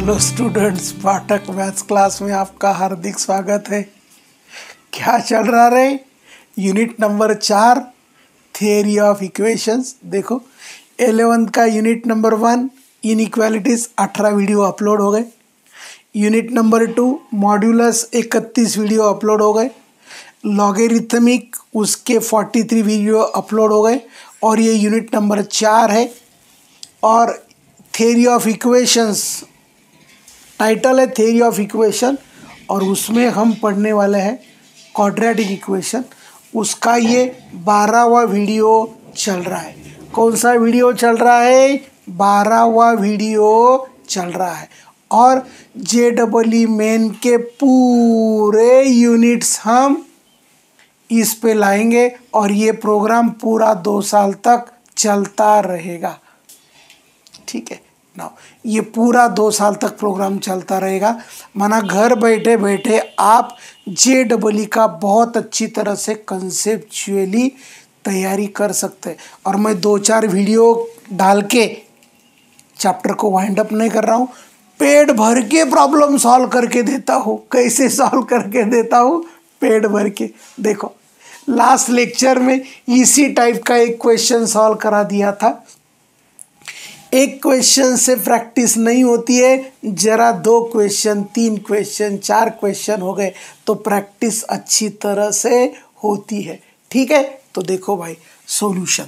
Hello students, Pathak maths class में आपका हार्दिक स्वागत है। क्या चल रहा रे? Unit number 4 theory of equations. देखो 11th का unit number 1 inequalities 18 video upload हो गए। Unit number 2 modulus 31 video upload हो गए। लॉगरिथमिक उसके 43 वीडियो अपलोड हो गए। और ये यूनिट नंबर 4 है। और थियरी ऑफ इक्वेशंस टाइटल है थियरी ऑफ इक्वेशन, और उसमें हम पढ़ने वाले हैं क्वाड्रेटिक इक्वेशन। उसका ये 12वां वीडियो चल रहा है। कौन सा वीडियो चल रहा है? 12वां वीडियो चल रहा है। और JEE मेन के पूरे यूनिट्स हम इस पे लाएंगे और ये प्रोग्राम पूरा 2 साल तक चलता रहेगा। ठीक है ना, ये पूरा 2 साल तक प्रोग्राम चलता रहेगा। माना घर बैठे बैठे आप JEE का बहुत अच्छी तरह से कंसेप्चुअली तैयारी कर सकते हैं। और मैं 2-4 वीडियो डाल के चैप्टर को वाइंड अप नहीं कर रहा हूँ, पेट भर के प्रॉब्लम सॉल्व करके देता हूँ। कैसे सॉल्व करके देता हूँ? पेट भर के। देखो लास्ट लेक्चर में इसी टाइप का एक क्वेश्चन सॉल्व करा दिया था। एक क्वेश्चन से प्रैक्टिस नहीं होती है, जरा 2 क्वेश्चन 3 क्वेश्चन 4 क्वेश्चन हो गए तो प्रैक्टिस अच्छी तरह से होती है। ठीक है, तो देखो भाई सॉल्यूशन।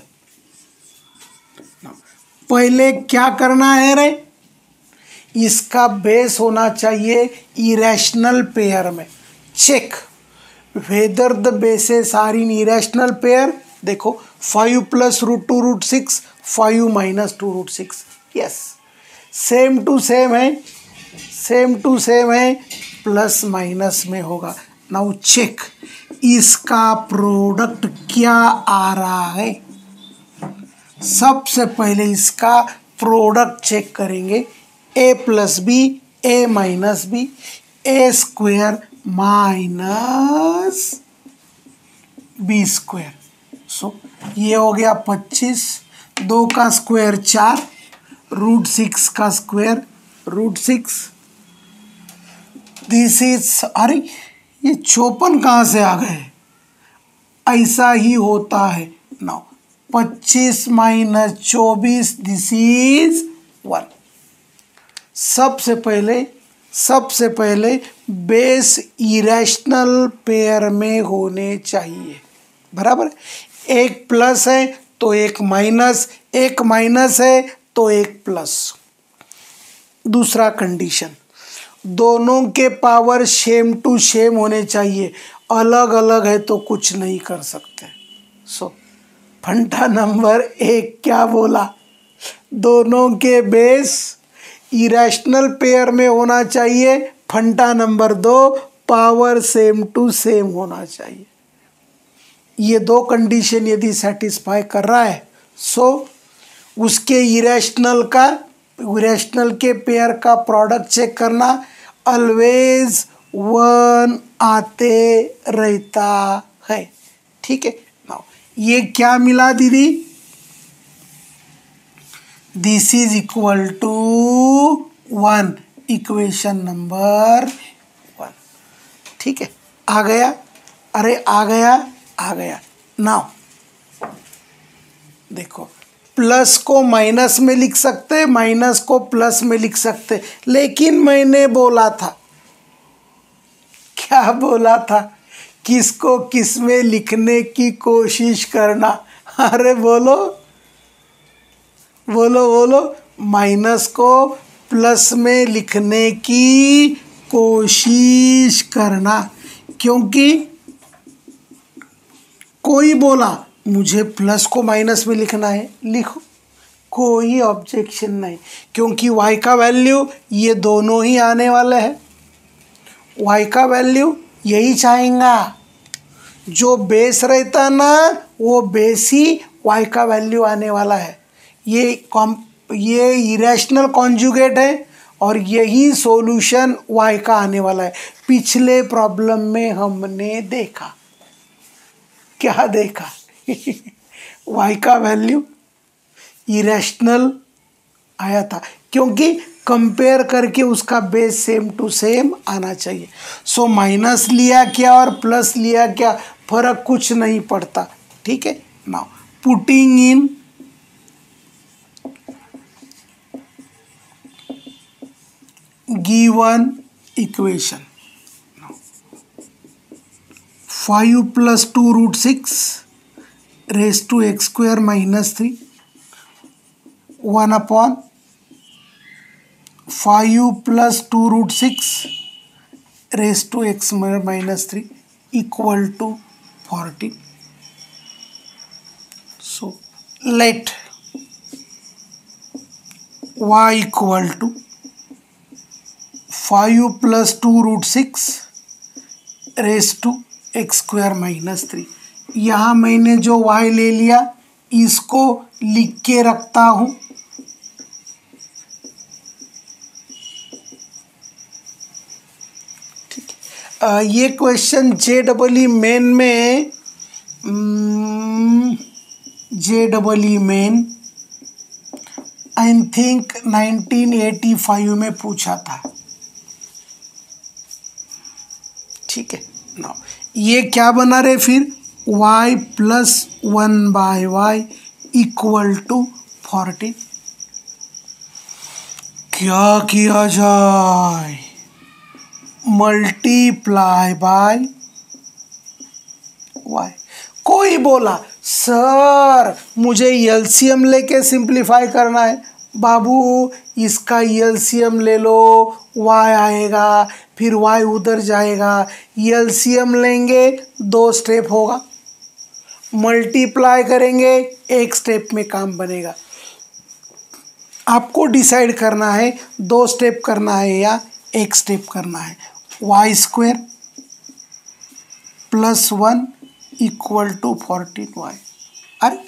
पहले क्या करना है रे? इसका बेस होना चाहिए इरेशनल पेयर में। Check whether the bases are in irrational pair. देखो 5 + √2√6 5 - 2√6। यस, सेम टू सेम है, सेम टू सेम है, प्लस माइनस में होगा। नाउ चेक इसका प्रोडक्ट क्या आ रहा है। सबसे पहले इसका प्रोडक्ट चेक करेंगे। a + b a - b a² - b²। So ये हो गया 25, 2 का स्क्वायर 4, √6 का स्क्वायर √6। दिस इज, अरे ये 54 कहाँ से आ गए? ऐसा ही होता है। Now 25 - 24 this is 1। सबसे पहले बेस इरेशनल पेयर में होने चाहिए। बराबर, एक प्लस है तो एक माइनस, एक माइनस है तो एक प्लस। दूसरा कंडीशन, दोनों के पावर सेम टू सेम होने चाहिए। अलग अलग है तो कुछ नहीं कर सकते। सो फंडा नंबर 1 क्या बोला? दोनों के बेस इरेशनल पेयर में होना चाहिए। Funda number 2 power same to same होना चाहिए। ये 2 कंडीशन यदि सेटिस्फाई कर रहा है सो उसके इरेशनल के पेयर का प्रोडक्ट चेक करना ऑलवेज 1 आते रहता है। ठीक है, नाउ ये क्या मिला दीदी? This is equal to 1, equation number 1। ठीक है, आ गया? अरे आ गया। नाउ देखो, प्लस को माइनस में लिख सकते, माइनस को प्लस में लिख सकते, लेकिन मैंने बोला था, क्या बोला था? किसको किस में लिखने की कोशिश करना। अरे बोलो बोलो बोलो, माइनस को प्लस में लिखने की कोशिश करना। क्योंकि कोई बोला मुझे प्लस को माइनस में लिखना है, लिखो, कोई ऑब्जेक्शन नहीं। क्योंकि y का वैल्यू ये दोनों ही आने वाले हैं। y का वैल्यू यही चाहेगा, जो बेस रहता ना वो बेस ही y का वैल्यू आने वाला है। ये इरेशनल कॉन्जुगेट है और यही सॉल्यूशन y का आने वाला है। पिछले प्रॉब्लम में हमने देखा, क्या देखा? y का वैल्यू इरेशनल आया था, क्योंकि कंपेयर करके उसका बेस सेम टू सेम आना चाहिए। सो माइनस लिया क्या और प्लस लिया क्या, फर्क कुछ नहीं पड़ता। ठीक है, now putting in given equation, 5 plus 2 root 6 raised to x square minus 3, 1 upon 5 plus 2 root 6 raised to x minus 3 equal to 14. So let y equal to 5 plus 2 root 6 raised to x square minus 3। यहाँ मैंने जो y ले लिया इसको लिख के रखता हूँ। ठीक है, ये क्वेश्चन JEE मेन में JEE मेन आई थिंक 1985 में पूछा था। ठीक है, नाउ ये क्या बना रहे फिर, y plus 1/y equal to 40। क्या किया जाए, मल्टीप्लाई बाय y। कोई बोला सर मुझे एलसीएम लेके सिंप्लीफाई करना है। बाबू इसका एलसीएम ले लो, y आएगा, फिर y उधर जाएगा, एलसीएम लेंगे 2 स्टेप होगा, मल्टीप्लाई करेंगे 1 स्टेप में काम बनेगा। आपको डिसाइड करना है 2 स्टेप करना है या 1 स्टेप करना है। y square plus 1 equal to 14y। अरे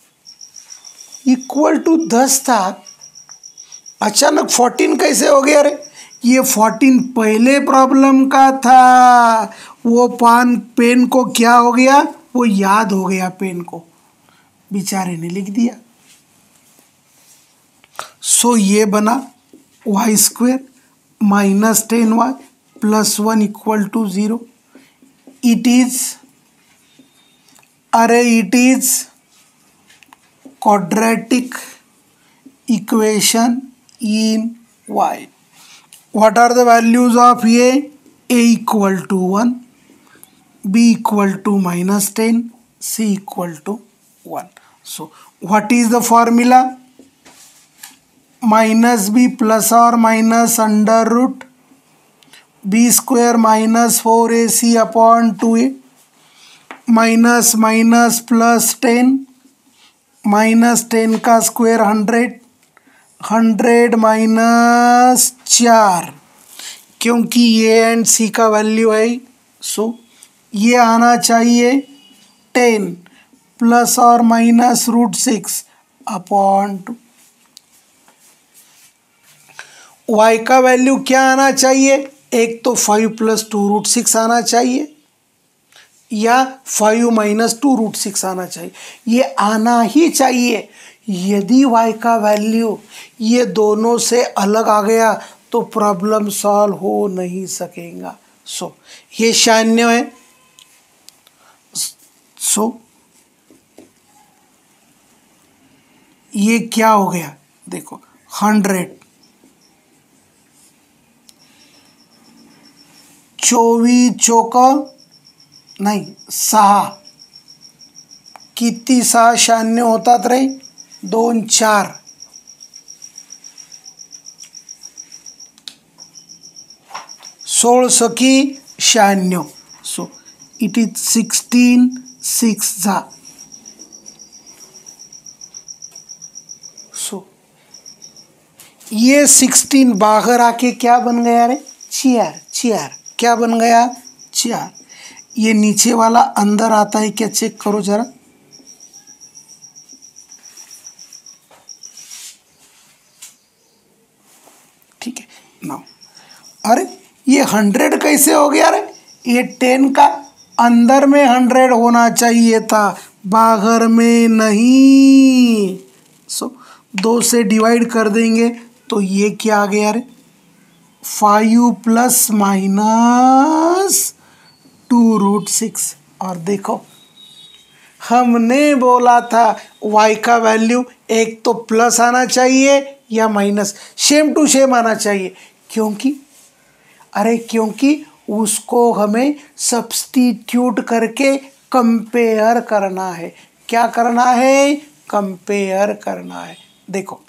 इक्वल टू 10 था, अचानक 14 कैसे हो गया? अरे ये 14 पहले प्रॉब्लम का था। वो पेन को क्या हो गया, वो याद हो गया पेन को, बेचारे ने लिख दिया। सो ये बना y square minus 10y plus 1 equal to 0। It is quadratic equation in y. What are the values of a? A equal to 1, b equal to minus 10, c equal to 1. So what is the formula? Minus b plus or minus under root b square minus 4ac upon 2a minus minus plus 10 minus 10 का square 100 minus 4, क्योंकि A and सी का value है। सो ये आना चाहिए 10 plus और minus √6 upon 2। Y का value क्या आना चाहिए, एक तो 5 प्लस 2 √6 आना चाहिए या 5 माइनस 2 √6 आना चाहिए। ये आना ही चाहिए। यदि y का वैल्यू ये दोनों से अलग आ गया तो प्रॉब्लम सॉल्व हो नहीं सकेगा। सो ये 96 है। सो ये क्या हो गया, देखो 100 24 चौका नाही 6, किती 6 96 होतात रे, 2 4 16 सकी 96। सो इट इज 16 6 जा। सो ये 16 बाहर आके क्या बन गया रे, 4 क्या बन गया, 4। ये नीचे वाला अंदर आता है क्या, चेक करो जरा। ठीक है, नाउ अरे ये 100 कैसे हो गया रे, ये 10 का अंदर में 100 होना चाहिए था, बाहर में नहीं। सो 2 से डिवाइड कर देंगे तो ये क्या आ गया रे, 5 प्लस माइनस 2√6। और देखो हमने बोला था y का वैल्यू एक तो प्लस आना चाहिए या माइनस, सेम टू सेम आना चाहिए। क्योंकि उसको हमें सब्स्टिट्यूट करके कंपेयर करना है। क्या करना है? कंपेयर करना है। देखो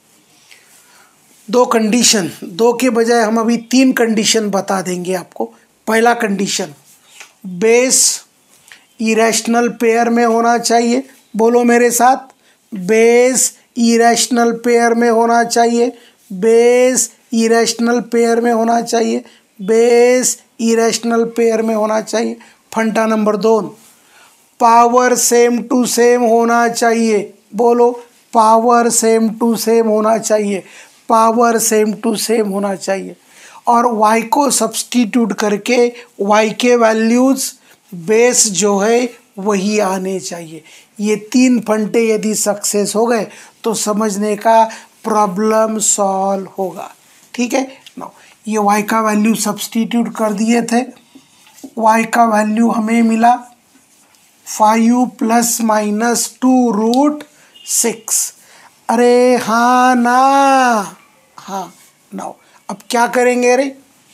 दो कंडीशन, दो के बजाय हम अभी 3 कंडीशन बता देंगे आपको। पहला कंडीशन, बेस इरेशनल पेयर में होना चाहिए। बोलो मेरे साथ, बेस इरेशनल पेयर में होना चाहिए। बेस इरेशनल पेयर में होना चाहिए। बेस इरेशनल पेयर में होना चाहिए। Funda number 2, power same to same होना चाहिए। बोलो, पावर सेम टू सेम होना चाहिए। पावर सेम टू सेम होना चाहिए। और y को सब्स्टिट्यूट करके y के वैल्यूज़ बेस जो है वही आने चाहिए। ये 3 फंडे यदि सक्सेस हो गए तो समझने का प्रॉब्लम सॉल्व होगा। ठीक है ना। ये y का वैल्यू सब्स्टिट्यूट कर दिए थे। y का वैल्यू हमें मिला 5 प्लस माइनस 2√6। अरे हाँ ना, हाँ ना। अब क्या करेंगे? अरे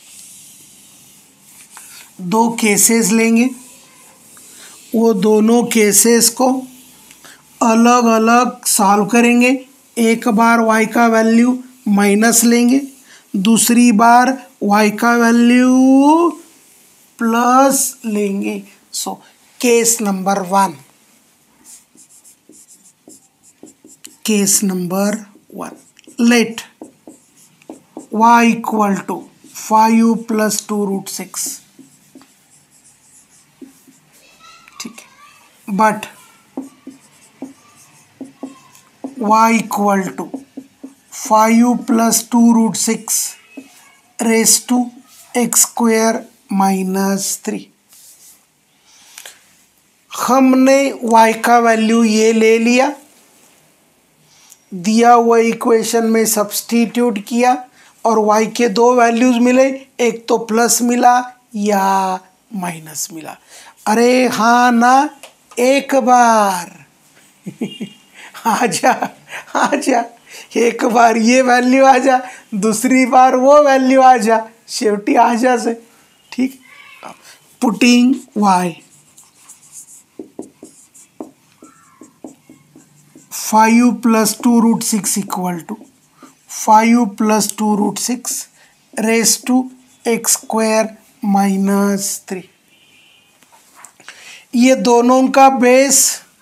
2 केसेस लेंगे, वो दोनों केसेस को अलग अलग सॉल्व करेंगे। एक बार y का वैल्यू माइनस लेंगे, दूसरी बार y का वैल्यू प्लस लेंगे। So case number 1, case number 1, let y equal to 5 plus 2√6। ठीक है, but y equal to 5 plus 2√6 raise to x square minus 3। हमने y का वैल्यू ये ले लिया, दिया हुआ इक्वेशन में सब्स्टिट्यूट किया और y के 2 वैल्यूज़ मिले, एक तो प्लस मिला या माइनस मिला। अरे हाँ ना, एक बार आजा आजा, एक बार ये वैल्यू आ जा, दूसरी बार वो वैल्यू आ जा, शेवटी आ जा से। ठीक, putting y 5 plus 2√6 equal to 5 plus 2√6 raise to x square minus 3। ये दोनों का बेस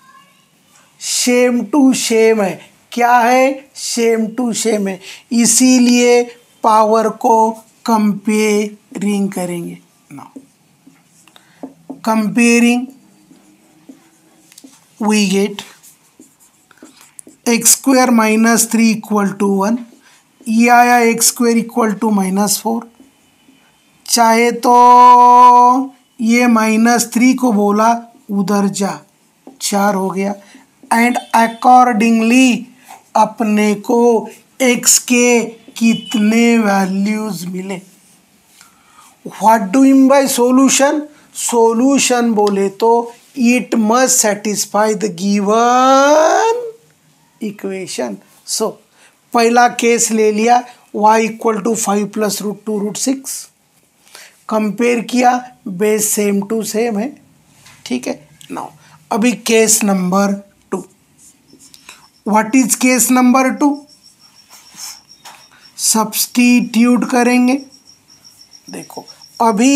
सेम टू सेम है। क्या है? सेम टू सेम है, इसीलिए पावर को कंपेयरिंग करेंगे। Now comparing we get x square minus 3 equal to 1। ये आया x स्क्वायर इक्वल टू -4। चाहे तो ये -3 को बोला उधर जा, 4 हो गया। एंड अकॉर्डिंगली अपने को x के कितने वैल्यूज मिले। What do mean by solution? Solution बोले तो it must satisfy the given equation. So पहला केस ले लिया, y equal to 5 plus √2√6, compare किया, बेस सेम टू सेम है। ठीक है, नाउ अभी case number 2। What is case number 2? Substitute करेंगे। देखो अभी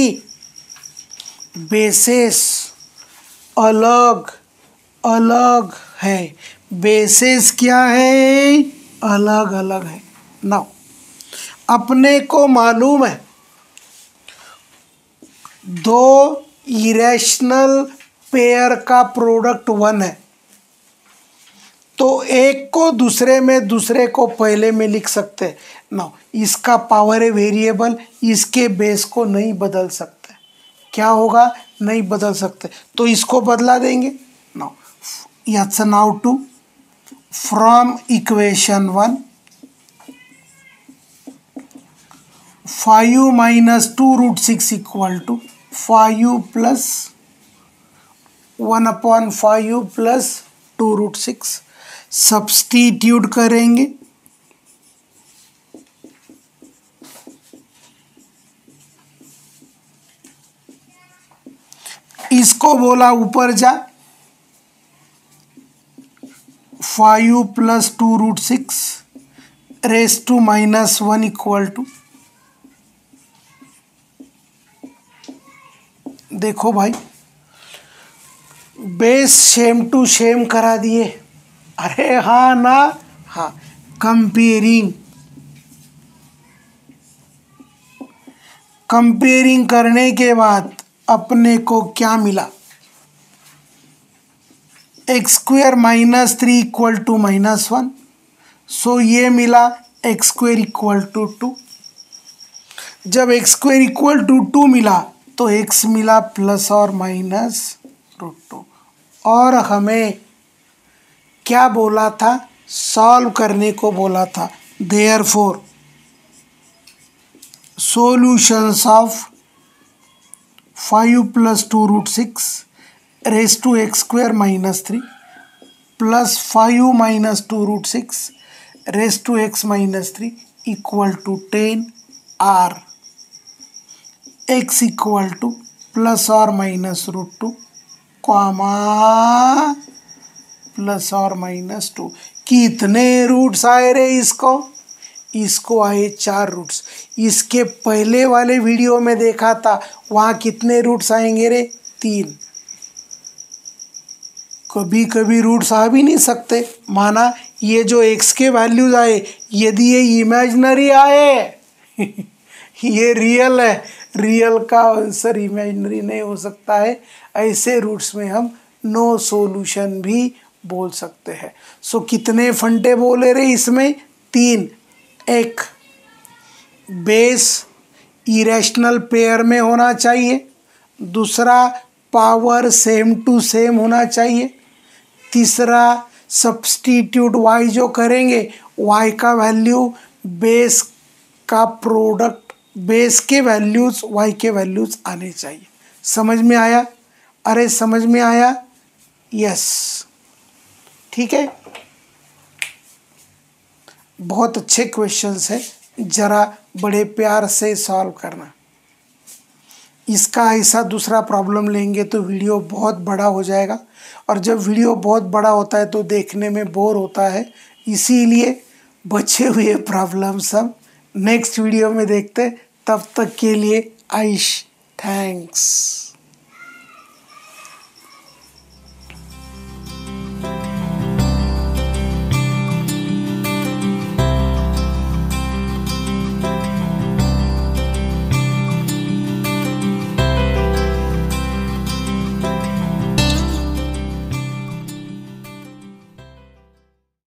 बेसेस अलग अलग है, बेसेस क्या है? अलग अलग है। नाउ अपने को मालूम है 2 इरेशनल पेयर का प्रोडक्ट 1 है, तो एक को दूसरे में, दूसरे को पहले में लिख सकते हैं। नाउ इसका पावर है वेरिएबल, इसके बेस को नहीं बदल सकते। क्या होगा? नहीं बदल सकते, तो इसको बदला देंगे। नाउ याचं नाव 2 from equation 1 5 minus 2√6 equal to 5 plus 1/5 plus 2√6। Substitute करेंगे, इसको बोला ऊपर जा, 5 plus 2√6 raise to -1 equal to, देखो भाई बेस सेम टू सेम करा दिए। अरे हाँ ना, हाँ, कंपेयरिंग करने के बाद अपने को क्या मिला, x² -3 इक्वल टू -1। सो ये मिला x² इक्वल टू 2। जब x² इक्वल टू 2 मिला तो x मिला प्लस और माइनस √2। और हमें क्या बोला था, सॉल्व करने को बोला था। Therefore solutions of 5 plus 2√6 raise to x² -3 plus 5 minus 2√6 raise to x -3 equal to 10 are x equal to plus और माइनस √2 कॉमा प्लस और -2। कितने रूट्स आए रे इसको आए 4 रूट्स। इसके पहले वाले वीडियो में देखा था, वहाँ कितने रूट्स आएंगे रे, 3। कभी कभी रूट्स आ भी नहीं सकते, माना ये जो x के वैल्यूज आए, यदि ये इमेजिनरी आए ये रियल है, रियल का आंसर इमेजिनरी नहीं हो सकता है। ऐसे रूट्स में हम नो सॉल्यूशन भी बोल सकते हैं। सो कितने फंडे बोले रे इसमें, 3। एक, बेस इरेशनल पेयर में होना चाहिए। दूसरा, पावर सेम टू सेम होना चाहिए। तीसरा, सब्स्टिट्यूट y जो करेंगे, y का वैल्यू बेस का प्रोडक्ट, बेस के वैल्यूज y के वैल्यूज आने चाहिए। समझ में आया? अरे समझ में आया? यस, ठीक है। बहुत अच्छे क्वेश्चंस है, जरा बड़े प्यार से सॉल्व करना। इसका ऐसा दूसरा प्रॉब्लम लेंगे तो वीडियो बहुत बड़ा हो जाएगा, और जब वीडियो बहुत बड़ा होता है तो देखने में बोर होता है। इसीलिए बचे हुए प्रॉब्लम सब नेक्स्ट वीडियो में देखते। तब तक के लिए आइश, थैंक्स।